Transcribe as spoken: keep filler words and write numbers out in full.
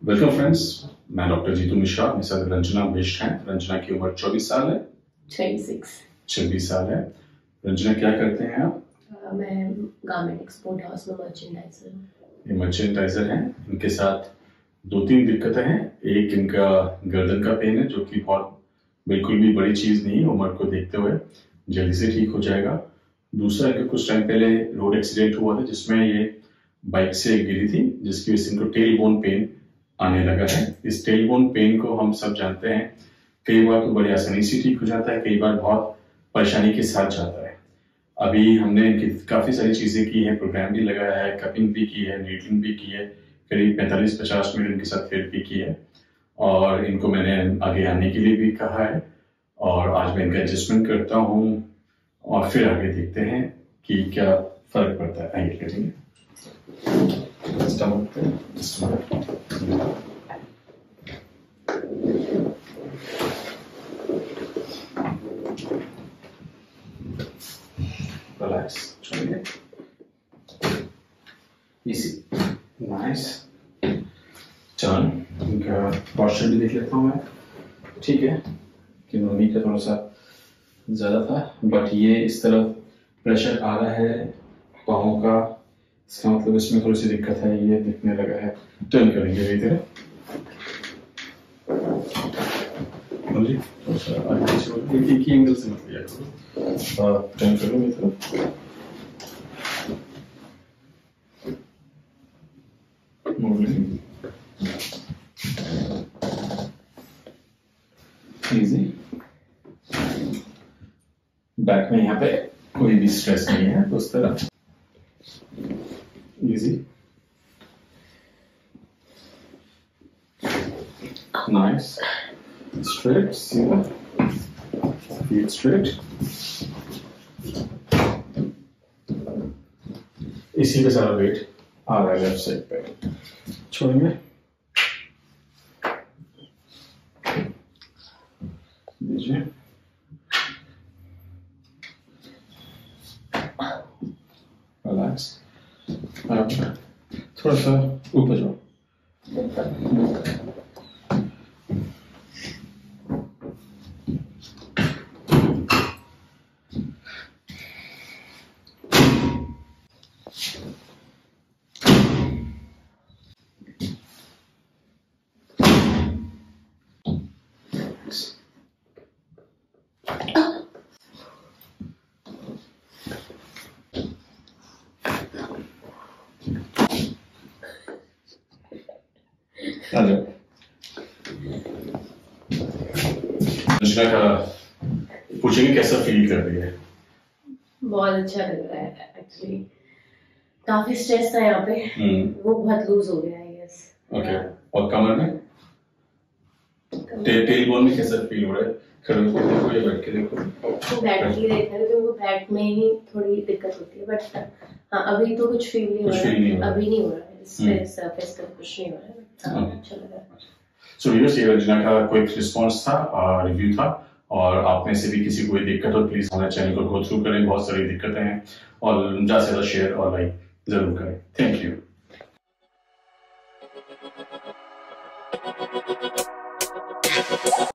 Welcome friends, मैं doctor Jitu Mishra. मेरे साथ रंजना बिष्ट हैं। रंजना की उम्र चौबीस साल है। छब्बीस छब्बीस साल है। रंजना क्या करते हैं आप? uh, मैं गारमेंट एक्सपोर्ट हाउस में मर्चेंडाइजर हूँ। ये मर्चेंडाइजर हैं। इनके साथ दो तीन दिक्कतें हैं। एक इनका गर्दन का पेन है, जो कि बहुत बिल्कुल भी बड़ी चीज नहीं है। उम्र को देखते हुए जल्दी से ठीक हो जाएगा। दूसरा, इनका कुछ टाइम पहले रोड एक्सीडेंट हुआ था, जिसमें ये बाइक से गिरी थी, जिसकी वजह से इनको टेल बोन पेन आने लगा है। इस टेल बोन पेन को हम सब जानते हैं, कई बार तो बड़ी आसानी से ठीक हो जाता है, कई बार बहुत परेशानी के साथ जाता है। अभी हमने इनकी काफी सारी चीजें की है, प्रोग्राम भी लगाया है, कपिंग भी की है, नीडलिंग भी की है, करीब पैंतालीस पचास मिनट इनके साथ थेरेपी की है। और इनको मैंने आगे आने के लिए भी कहा है। और आज मैं इनका एडजस्टमेंट करता हूँ और फिर आगे देखते हैं कि क्या फर्क पड़ता है। आइए करेंगे। Relax. छोड़िए। Easy. Nice. Turn. इनका posture भी देख लेता हूँ मैं। ठीक है कि नोनी का थोड़ा सा ज्यादा था, बट ये इस तरफ प्रेशर आ रहा है पाँव का, इसका मतलब इसमें थोड़ी सी दिक्कत है, ये दिखने लगा है। टर्न करेंगे धीरे धीरे। थोड़ा सा आगे पीछे हो जाए, एक ही एंगल से मत लिया करो। टर्न करो मेरी तरफ। इजी। बैक में यहाँ पे कोई भी स्ट्रेस नहीं है, उस तरह इजी। नाइस। स्ट्रेट, सीधा, फीट स्ट्रेट। इसी का सारा वेट आ रहा है लेफ्ट साइड पे। छोड़ेंगे, दीजिए। रिलैक्स। थोड़ा सा ऊपर जाओ। रंजना का पूछेंगे कैसा फील कर रही है। बहुत अच्छा लग रहा है एक्चुअली। काफी स्ट्रेस था यहाँ पे, वो बहुत लूज हो गया है। यस। ओके। और कमर में, टे, टेल बोन में कैसा फील हो रहा है? खड़े होकर देखो या बैठ के देखो? तो बैठ के देखा है, तो वो बैक में ही थोड़ी दिक्कत होती है, बट हाँ अभी तो कुछ फील नहीं हो रहा है। अभी नहीं हो रहा है, इसमें सरफेस का कुछ नहीं हो रहा है। हाँ, अच्छा लग रहा है। सो व्यूअर्स, ये रंजना का क्विक रिस्पांस था, रिव्यू था। और आप में से भी किसी को कोई दिक्कत हो, प्लीज हमारे चैनल को गो थ्रू करें। बहुत सारी दिक्कतें हैं और ज्यादा से ज्यादा शेयर और लाइक जरूर करें। Thank you.